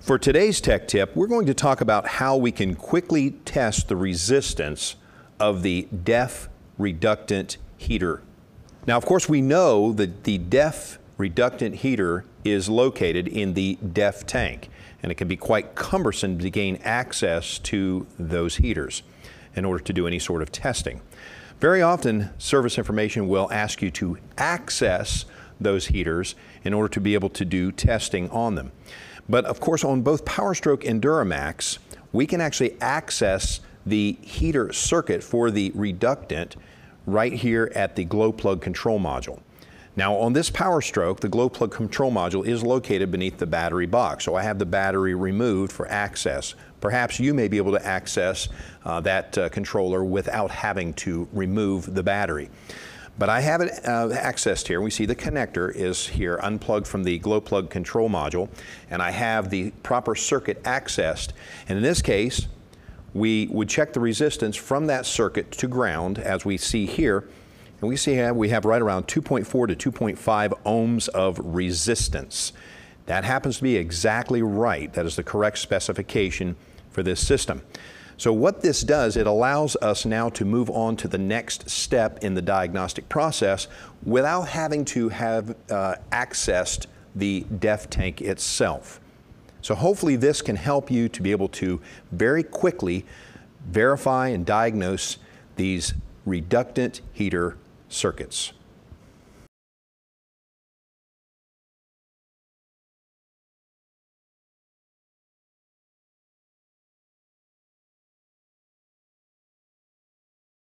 For today's tech tip, we're going to talk about how we can quickly test the resistance of the DEF reductant heater. Now, of course, we know that the DEF reductant heater is located in the DEF tank, and it can be quite cumbersome to gain access to those heaters in order to do any sort of testing. Very often, service information will ask you to access those heaters in order to be able to do testing on them. But of course, on both PowerStroke and Duramax, we can actually access the heater circuit for the reductant right here at the glow plug control module. Now on this PowerStroke, the glow plug control module is located beneath the battery box, so I have the battery removed for access. Perhaps you may be able to access that controller without having to remove the battery. But I have it accessed here. We see the connector is here unplugged from the glow plug control module, and I have the proper circuit accessed. And in this case, we would check the resistance from that circuit to ground, as we see here. And we see we have right around 2.4 to 2.5 ohms of resistance. That happens to be exactly right. That is the correct specification for this system. So what this does, it allows us now to move on to the next step in the diagnostic process without having to have accessed the DEF tank itself. So hopefully this can help you to be able to very quickly verify and diagnose these reductant heater circuits.